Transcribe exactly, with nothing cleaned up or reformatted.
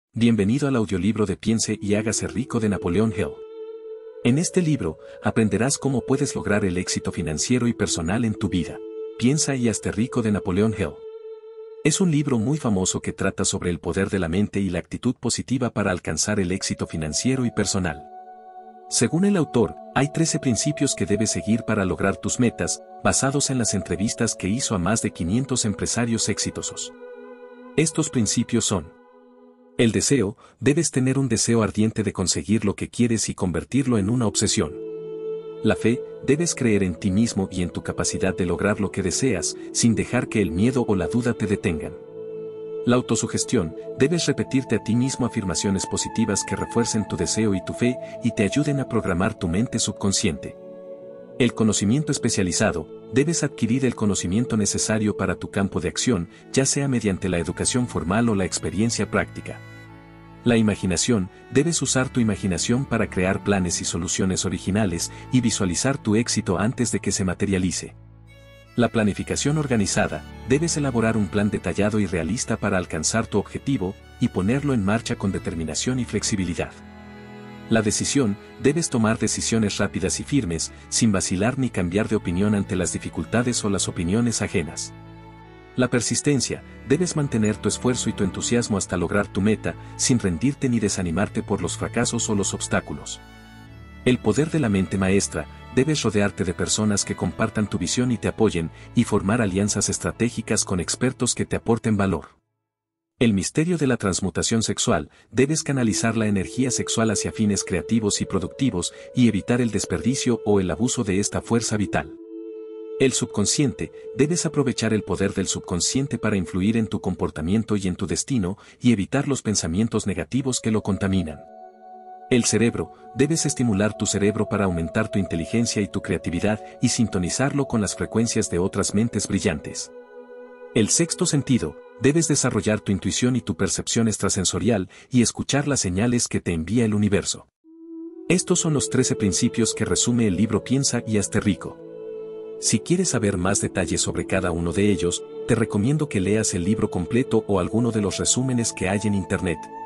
Bienvenido al audiolibro de Piense y hágase rico de Napoleon Hill. En este libro, aprenderás cómo puedes lograr el éxito financiero y personal en tu vida. Piensa y hazte rico de Napoleon Hill. Es un libro muy famoso que trata sobre el poder de la mente y la actitud positiva para alcanzar el éxito financiero y personal. Según el autor, hay trece principios que debes seguir para lograr tus metas, basados en las entrevistas que hizo a más de quinientos empresarios exitosos. Estos principios son: el deseo, debes tener un deseo ardiente de conseguir lo que quieres y convertirlo en una obsesión. La fe, debes creer en ti mismo y en tu capacidad de lograr lo que deseas, sin dejar que el miedo o la duda te detengan. La autosugestión, debes repetirte a ti mismo afirmaciones positivas que refuercen tu deseo y tu fe y te ayuden a programar tu mente subconsciente. El conocimiento especializado, debes adquirir el conocimiento necesario para tu campo de acción, ya sea mediante la educación formal o la experiencia práctica. La imaginación, debes usar tu imaginación para crear planes y soluciones originales y visualizar tu éxito antes de que se materialice. La planificación organizada, debes elaborar un plan detallado y realista para alcanzar tu objetivo y ponerlo en marcha con determinación y flexibilidad. La decisión, debes tomar decisiones rápidas y firmes, sin vacilar ni cambiar de opinión ante las dificultades o las opiniones ajenas. La persistencia, debes mantener tu esfuerzo y tu entusiasmo hasta lograr tu meta, sin rendirte ni desanimarte por los fracasos o los obstáculos. El poder de la mente maestra, debes rodearte de personas que compartan tu visión y te apoyen, y formar alianzas estratégicas con expertos que te aporten valor. El misterio de la transmutación sexual, debes canalizar la energía sexual hacia fines creativos y productivos y evitar el desperdicio o el abuso de esta fuerza vital. El subconsciente, debes aprovechar el poder del subconsciente para influir en tu comportamiento y en tu destino y evitar los pensamientos negativos que lo contaminan. El cerebro, debes estimular tu cerebro para aumentar tu inteligencia y tu creatividad y sintonizarlo con las frecuencias de otras mentes brillantes. El sexto sentido, debes desarrollar tu intuición y tu percepción extrasensorial y escuchar las señales que te envía el universo. Estos son los trece principios que resume el libro Piensa y hazte rico. Si quieres saber más detalles sobre cada uno de ellos, te recomiendo que leas el libro completo o alguno de los resúmenes que hay en Internet.